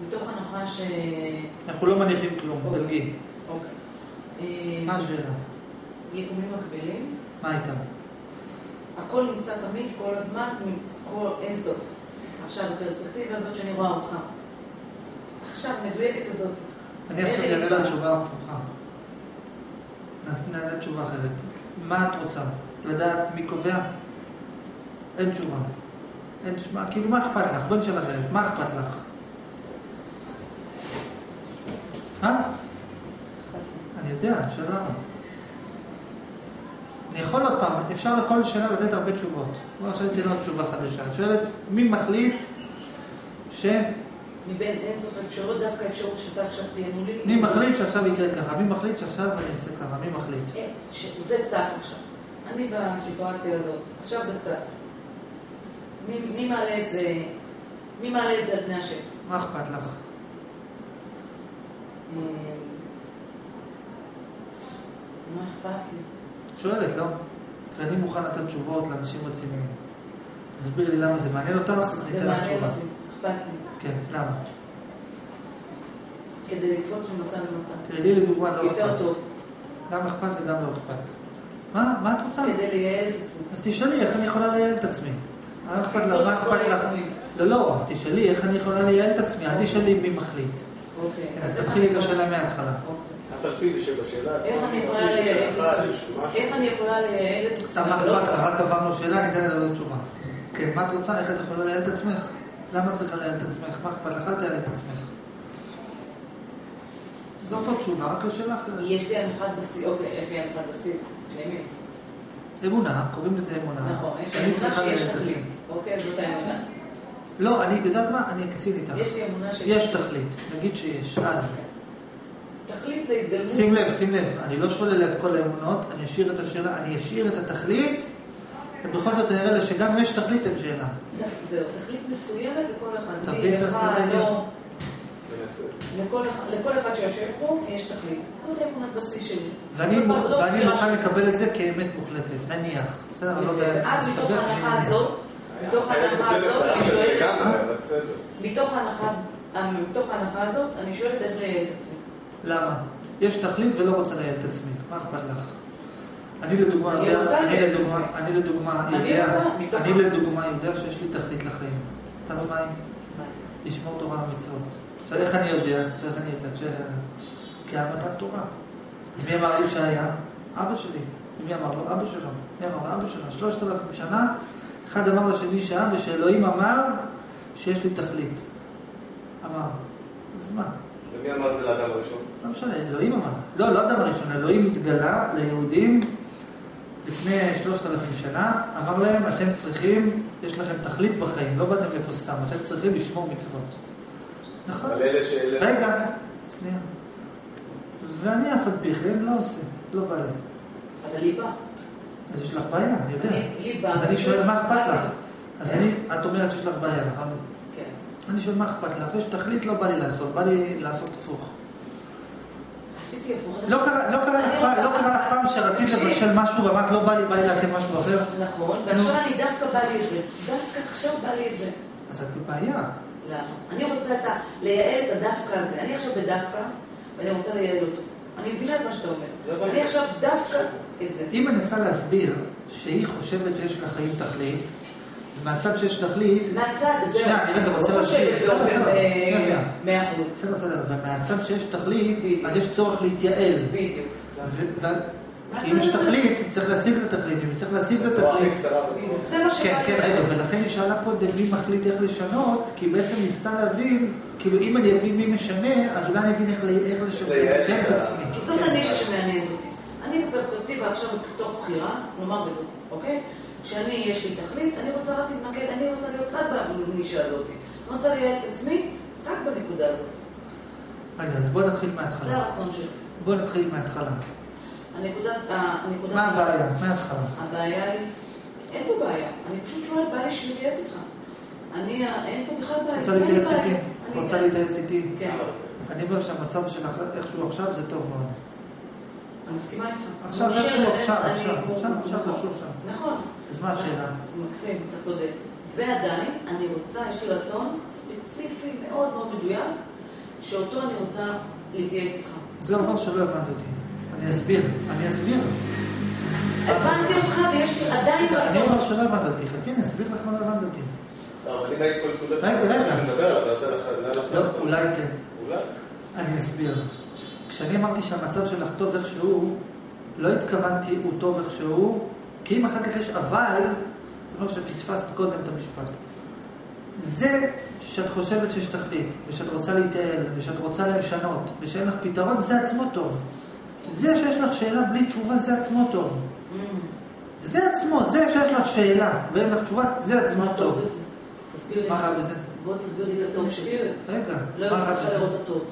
מתוך הנחה ש... אנחנו לא מניחים כלום, דלגי. אוקיי. מה השאלה? יקומים מקבילים. מה איתם? הכל נמצא תמיד, כל הזמן, אין סוף. עכשיו, בפרספקטיבה הזאת שאני רואה אותך. עכשיו, מדויקת הזאת. אני עכשיו אענה לה תשובה הפוכה. נענה תשובה אחרת. מה את רוצה? לדעת מי קובע? אין תשובה. אין תשובה. כאילו, מה אכפת לך? בוא נשאל אחרת. מה אכפת לך? אני יודע, שאלה למה. אני יכול עוד פעם, אפשר לכל שאלה לתת הרבה תשובות. לא עכשיו תהיה לו תשובה חדשה. את שואלת, מי מחליט מבין אין סוף אפשרות, דווקא אפשרות שאתה עכשיו תהיה מולי. מי מחליט שעכשיו יקרה ככה? מי מחליט שעכשיו אני אעשה ככה? מי מחליט? זה צף עכשיו. אני בסיטואציה הזאת. עכשיו זה צף. מי מעלה את זה? מי מעלה את זה על פני השם? מה אכפת לך? מה אכפת לי? שואלת, לא? אני מוכן לתת תשובות לאנשים רציניים. תסביר לי למה זה מעניין אותך, אני אתן לך תשובה. זה מעניין אותי, אכפת לי. כן, למה? כדי לקפוץ ממצא למצא. תראי לי לדוגמה לא אכפת. יותר טוב. גם אכפת לי, גם לא אכפת. מה את רוצה? כדי לייעל את עצמי. אז תשאלי, איך אני יכולה לייעל את עצמי? מה אכפת לך? לא, אז תשאלי, איך אני יכולה לייעל את עצמי? אל תשאלי מי מחליט. אוקיי. אז תתחילי את השאלה מההתחלה. התלפידי שבשאלה עצמה. איך אני יכולה לייעל את עצמי? איך אני יכולה לייעל את עצמי? סתם מה אכפת לך? רק עברנו שאלה, ניתן לדעת תשובה. כן, מה את רוצה? איך את יכולה לייעל את עצמך? למה צריכה לייעל את עצמך? מה אכפת לך? אל תייעל את עצמך. זאת עוד תשובה, רק לשאלה אחרת. יש לי הנחת בסיס, אוקיי, יש לי הנחת בסיס. שלימי. אמונה, קוראים לזה אמונה. נכון, יש לי אמונה שיש תכלית. אוקיי, זאת האמונה. לא, אני יודעת מה? אני אקצין איתך. יש לי אמונה שיש... יש תכלית, נגיד שיש, אז. תכלית להתגלמות. שים לב, אני לא שולל את כל האמונות, אני אשאיר את השאלה, אני אשאיר את התכלית, ובכל זאת אני אראה לה שגם אם יש תכלית אין שאלה. זהו, תכלית מסוימת לכל אחד. תבין את האסטרטגיה. לכל אחד שיושב פה יש תכלית. זאת האמונת בסיס שלי. ואני מוכן לקבל את זה כאמת מוחלטת, נניח. בסדר, לא יודע. אז מתוך ההנחה הזאת, אני שואלת, מתוך ההנחה הזאת, אני שואלת איך לייעל את עצמי. למה? יש תכלית ולא רוצה לייעל את עצמי. מה אכפת לך? אני לדוגמה יודע שיש לי תכלית לחיים. אתה יודע מה היא? לשמור תורה ומצוות. עכשיו איך אני יודע? כי על מתן תורה. מי אמר לי שהיה? אבא שלי. מי אמר לו? אבא שלו. מי אמר לו? אבא שלו. 3,000 שנה, אחד אמר לשני שעה, ושאלוהים אמר שיש לי תכלית. אמר. אז מה? ומי אמר את זה לאדם הראשון? לא משנה, אלוהים אמר. לא אדם הראשון. אלוהים התגלה ליהודים לפני 3,000 שנה, אמר להם, אתם צריכים, יש לכם תכלית בחיים, לא באתם לפה סתם, אתם צריכים לשמור מצוות. נכון? רגע, שנייה. ואני אף על פי כן לא עושה, לא בא לי. אבל ליבה. אז יש לך בעיה, אני יודע. ליבה. אז אני שואל, מה אכפת לך? אז את אומרת שיש לך בעיה, נכון? כן. אני שואל, מה אכפת לך? יש תכלית, לא בא לי לעשות, בא לי לעשות הפוך. עשיתי הפוך. לא קרה לך פעם שרצית לבשל משהו ואמרת לא בא לי לעשות משהו אחר? נכון, ועכשיו אני דווקא בא לי את זה. דווקא עכשיו בא לי את זה. אז את בבעיה. למה? אני רוצה לייעל את הדווקא הזה. אני עכשיו בדווקא, ואני רוצה לייעל אותו. אני מבינה את מה שאתה אומר. אני עכשיו דווקא את זה. אם אני מנסה להסביר שהיא חושבת שיש לחיים תכלית, ומהצד שיש תכלית... מהצד, זהו. שנייה, אני רגע רוצה להסביר. בסדר. ומהצד שיש תכלית, אז יש צורך להתייעל. בדיוק. כי אם יש תכלית, צריך להשיג את התכלית. אם צריך להשיג את התכלית... זה מה שבא לי. כן, רגע, ולכן היא שאלה קודם מי מחליט איך לשנות, כי בעצם ניסתה להבין, כאילו אם אני אבין מי משנה, אז אולי אני אבין איך לקדם את עצמי. כי זאת הנישה שמעניינת אותי. אני בפרספקטיבה עכשיו בתוך בחירה, נאמר בזה, אוקיי? שאני, יש לי תכלית, אני רוצה רק להתמקד, אני רוצה להיות רק בנישה הזאת. אני רוצה לייעל את עצמי רק בנקודה הזאת. רגע, אז בוא נתחיל מההתחלה. זה הרצון שלי. בוא נתחיל מההתחלה. מה הבעיה? מההתחלה. הבעיה היא, אין פה בעיה. אני פשוט שואלת, בא לי שנתייעץ איתך. אין פה בכלל בעיה. רוצה להתייעץ איתי? כן. אני אומר שהמצב שלך איכשהו עכשיו זה טוב מאוד. אני מסכימה איתך. עכשיו איכשהו. נכון. אז מה השאלה? מקסים, אתה צודק. ועדיין, אני רוצה, יש לי רצון ספציפי מאוד מאוד מדויק, שאותו אני רוצה להתייעץ איתך. זה אומר שלא הבנת אותי. אני אסביר. הבנתי אותך ויש לי עדיין רצון. אני אומר שלא הבנת אותי. חכי, אני אסביר לך מה לא הבנת אותי. אני מעיד כל נקודה. לא, אולי כן. אולי? אני אסביר. כשאני אמרתי שהמצב שלך טוב איכשהו, לא התכוונתי הוא טוב איכשהו, כי אם אחר כך יש אבל, זה אומר שפספסת קודם את המשפט. זה שאת חושבת שיש תכלית, ושאת רוצה להתייעל, ושאת רוצה לשנות, ושאין לך פתרון, זה עצמו טוב. זה שיש לך שאלה בלי תשובה, זה עצמו טוב. זה עצמו, זה שיש לך שאלה ואין לך תשובה, זה עצמו טוב. מה רע בזה? בוא תסביר לי את הטוב שלי. רגע, לא מצליחה לראות את הטוב.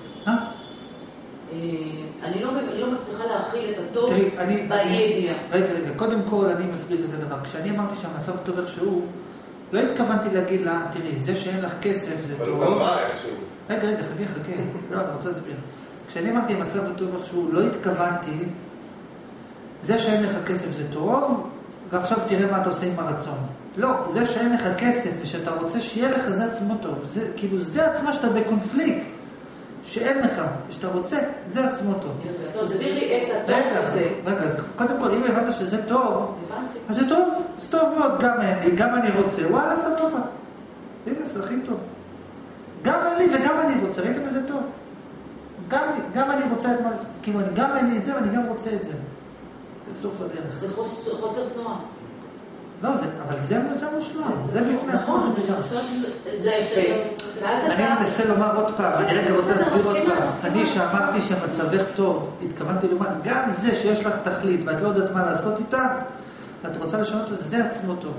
אני לא מצליחה להכיל את הטוב בידיעה. רגע, קודם כל אני מסביר כזה דבר. כשאני אמרתי שהמצב טוב איכשהו, לא התכוונתי להגיד לה, תראי, זה שאין לך כסף זה טוב. אבל הוא אמר איכשהו. רגע, חכה. לא, אני רוצה להסביר. כשאני אמרתי המצב טוב איכשהו, לא התכוונתי, זה שאין לך כסף זה טוב, ועכשיו תראה מה אתה עושה עם הרצון. לא, זה שאין לך כסף ושאתה רוצה שיהיה לך זה עצמו טוב. זה, כאילו, זה עצמה שאתה בקונפליקט. שאין לך, שאתה רוצה, זה עצמו טוב. אז תסביר לי את הטוב הזה. רגע, קודם כל, אם הבנת שזה טוב, אז זה טוב, זה טוב מאוד, גם אין לי, גם אני רוצה, וואלה, סבבה. הנה, זה הכי טוב. גם אין לי וגם אני רוצה, ראיתם איזה טוב. גם אני רוצה את מה, כאילו, גם אין לי את זה ואני גם רוצה את זה. זה סוף הדרך. זה חוסר תנועה. לא, אבל זה מושלם, זה בפני עצמו, זה מושלם. זה יפה. אני מנסה לומר עוד פעם, אני רגע רוצה להסביר עוד פעם. אני שאמרתי שמצבך טוב, התכוונתי לומר, גם זה שיש לך תכלית ואת לא יודעת מה לעשות איתה, ואת רוצה לשנות את זה עצמו טוב.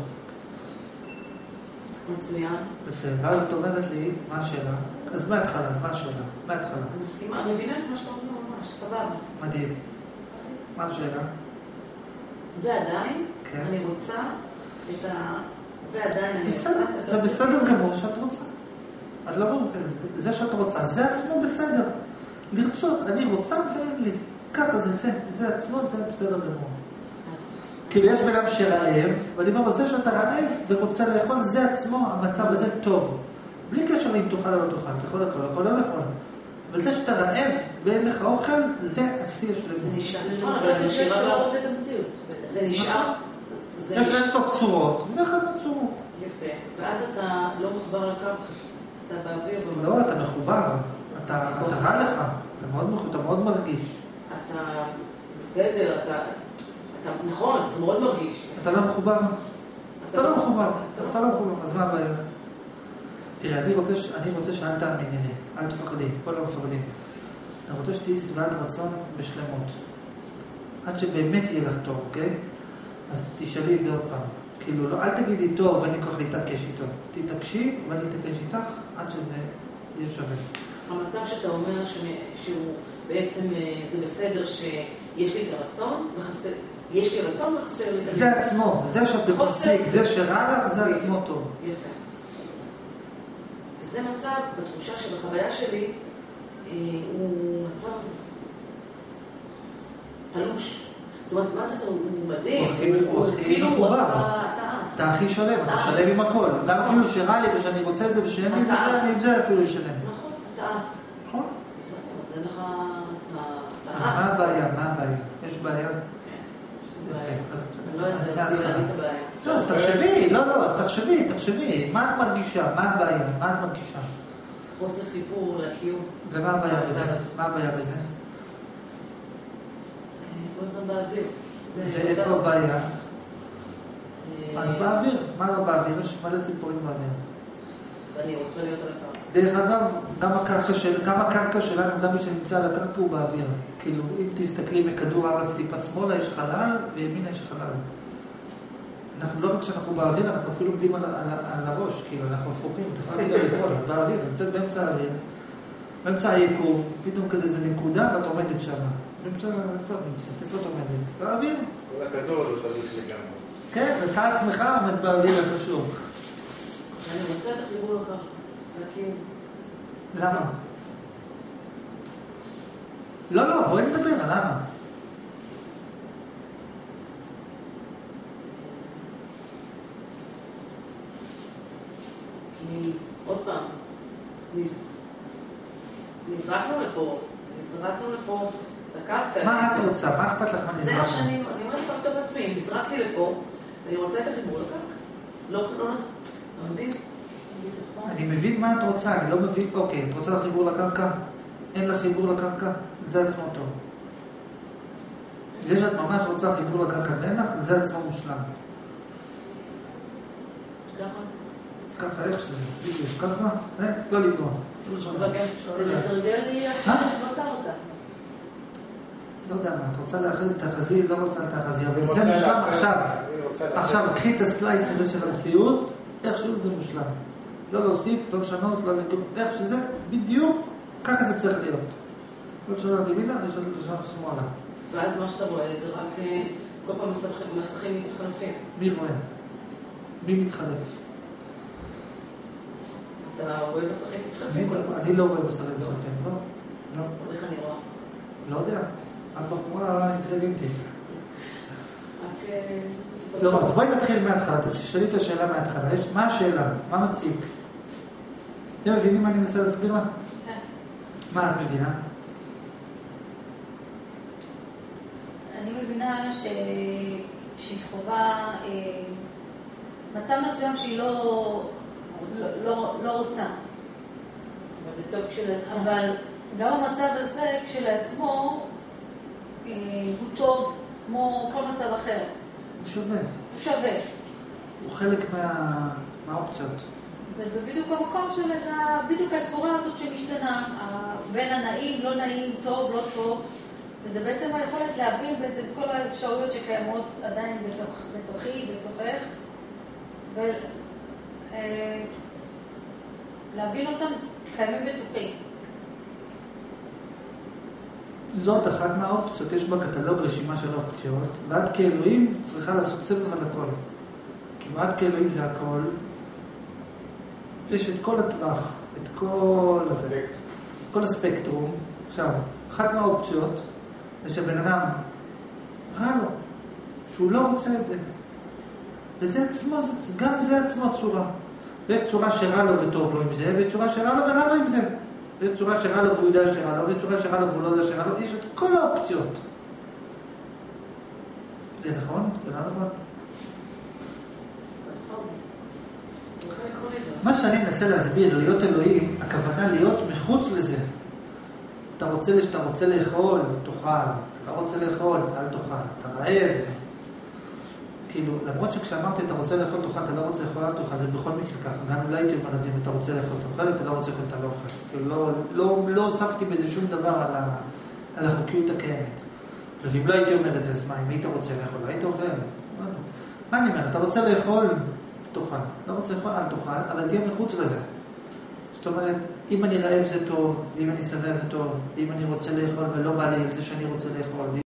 מצוין. יפה, ואז את אומרת לי, מה השאלה? אז מההתחלה, אז מה השאלה? מההתחלה. אני מסכימה, אני מבינה את מה שאתה אומר ממש, סבבה. מדהים. מה השאלה? ועדיין, כן. אני רוצה את ועדיין אני רוצה... בסדר, זה בסדר גמור שאת רוצה. את לא אומרת, זה שאת רוצה, זה עצמו בסדר. לרצות, אני רוצה ואין לי. ככה זה עצמו, זה בסדר גמור. כאילו יש בן אדם שרעב, ואני אומר, זה שאתה רעב ורוצה לאכול, זה עצמו, המצב הזה טוב. בלי קשר אם תאכל או לא תאכל, אתה יכול לאכול, יכול לא לאכול. אבל זה שאתה רעב ואין לך אוכל, זה השיא שלנו. זה נשאר. זה נשאר לא רוצה את המציאות. זה נשאר. יש להם סוף צורות, וזה אחד מהצורות. יפה. ואז אתה לא מחובר לקו, אתה באוויר. לא, אתה מחובר. אתה רע לך. אתה מאוד מרגיש. אתה בסדר, נכון, אתה מאוד מרגיש. אתה לא מחובר? אז אתה לא מחובר. אז מה הבעיה? תראה, אני רוצה שאל תאמיני לי. אל תפחדי. כל לא מפחדים. אני רוצה שתהי שבעת רצון בשלמות. עד שבאמת יהיה לך טוב, אוקיי? אז תשאלי את זה עוד פעם. כאילו, לא, אל תגידי טוב ואני כוח להתעקש איתו. תתעקשי ואני אתעקש איתך עד שזה יהיה שווה. המצב שאתה אומר שהוא בעצם, זה בסדר שיש לי את הרצון וחסר, יש לי רצון וחסר לי את זה עצמו, זה שאת בקונפליקט, זה שרע לך, זה עצמו טוב. יפה. וזה מצב, בתחושה שבחוויה שלי, הוא מצב תלוש. זאת אומרת, מה זה אתה? הוא מדהים. הוא הכי מחובר. אתה הכי שלם, אתה שלם עם הכל. גם אפילו שרע לי ושאני רוצה את זה ושאין לי את זה, אפילו ישלם. נכון, אתה אף. נכון. אז אין לך... אז מה הבעיה? יש בעיה? יפה. אז מההתחלה. לא, אז תחשבי, אז תחשבי. מה את מרגישה? מה הבעיה? מה את מרגישה? חוסר חיבור לקיום. ומה הבעיה בזה? מה הבעיה בזה? כל הזמן באוויר. ואיפה הבעיה? אז באוויר. מה באוויר? יש מלא ציפורים באוויר. ואני רוצה להיות על הקרקע. דרך אגב, גם הקרקע שלנו, גם מי שנמצא על הקרקע הוא באוויר. כאילו, אם תסתכלי מכדור הארץ טיפה שמאלה, יש חלל, וימינה יש חלל. אנחנו לא רק שאנחנו באוויר, אנחנו אפילו עומדים על הראש, כאילו, אנחנו הפוכים, תכף להגיד על הכל, את באוויר, נמצאת באמצע האוויר, באמצע היקום, פתאום כזה זה נקודה, ואת עומדת שם. איפה את נמצאת? איפה את עומדת? באוויר. כל הכדור הזה תלוש לגמרי. כן, ואתה עצמך עומד באוויר, איפשהו. אני רוצה את החיבור לקרקע. לקיום. למה? לא, בואי נדבר, למה? כי, עוד פעם, נזרקנו לפה, לקרקע. מה את רוצה? מה אכפת לך מה נזרקנו? זה מה שאני אומרת לך טוב עצמי, נזרקתי לפה, ואני רוצה את החיבור לקרקע. לא, אתה מבין? אני מבין מה את רוצה, אני לא מבין, אוקיי, את רוצה לחיבור לקרקע? אין לך חיבור לקרקע? זה עצמו טוב. זה שאת ממש רוצה חיבור לקרקע ואין לך, זה עצמו מושלם. ככה, איך שזה? בדיוק, ככה? לא לגמור. אבל גם לתרגל לי אחרת אותה. לא יודע מה, את רוצה להכריז תחזי, לא רוצה תחזי, אבל זה מושלם עכשיו. עכשיו, קחי את הסלייס הזה של המציאות, איכשהו זה מושלם. לא להוסיף, לא לשנות, לא לגמור, איך שזה, בדיוק, ככה זה צריך להיות. לא לשנות ימינה, לא לשנות שמאלה. ואז מה שאתה רואה זה רק כל פעם מסכים מתחלפים. מי רואה? מי מתחלף? אתה רואה מסכים מתחלפים? אני לא רואה מסכים מתחלפים, לא. אז איך אני רואה? לא יודע. את בחורה אינטליגנטית. רק... לא, אז בואי נתחיל מההתחלה. תשאלי את השאלה מההתחלה. מה השאלה? מה מציג? אתם מבינים מה אני מנסה להסביר לה? כן. מה את מבינה? אני מבינה שהיא חובה מצב מסוים שהיא לא רוצה. אבל זה טוב כשלעצמו. אבל גם המצב הזה כשלעצמו הוא טוב כמו כל מצב אחר. הוא שווה. הוא שווה. הוא חלק מהאופציות. וזה בדיוק המקום של בדיוק הצורה הזאת שמשתנה. בין הנעים, לא נעים, טוב, לא טוב. וזה בעצם היכולת להבין בעצם כל האפשרויות שקיימות עדיין בתוכי, בתוכך, ולהבין אותם קיימים בתוכי. זאת אחת מהאופציות, יש בקטלוג רשימה של אופציות, ואת כאלוהים צריכה לעשות סבב על הכל. כמעט כאלוהים זה הכל, יש את כל הטווח, את כל הספקטרום. עכשיו, אחת מהאופציות, זה שבן אדם רע לו, שהוא לא רוצה את זה. וזה עצמו, גם זה עצמו צורה. ויש צורה שרע לו וטוב לו עם זה, ויש צורה שרע לו ורע לו עם זה. ויש צורה שרע לו והוא יודע שרע לו, ויש צורה שרע לו והוא לא יודע שרע לו. יש את כל האופציות. זה נכון? זה לא נכון? מה שאני מנסה להסביר, להיות אלוהים, הכוונה להיות מחוץ לזה. אתה רוצה לאכול, תאכל. אתה לא רוצה לאכול, אל תאכל. אתה רעב. כאילו, למרות שכשאמרתי אתה רוצה לאכול, תאכל, אתה לא רוצה לאכול, אל תאכל, זה בכל מקרה ככה. גם אולי הייתי אומר את זה, אם אתה רוצה לאכול, תאכל, אתה לא רוצה לאכול, אתה לא אוכל. כאילו, לא הוספתי בזה שום דבר על החוקיות הקיימת. ואם לא הייתי אומר את זה, אז מה, אם היית רוצה לאכול, היית אוכל? מה אני אומר? אתה רוצה לאכול, תאכל. לא רוצה לאכול, אל תאכל, אבל תהיה מחוץ לזה. זאת אומרת, אם אני רעב זה טוב, ואם אני שבע זה טוב, ואם אני רוצה לאכול ולא בא לי על זה שאני רוצה לאכול,